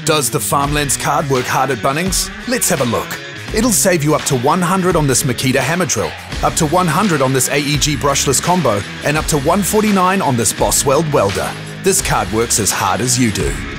Does the Farmlands card work hard at Bunnings? Let's have a look. It'll save you up to 100 on this Makita hammer drill, up to 100 on this AEG brushless combo, and up to 149 on this Boss Weld welder. This card works as hard as you do.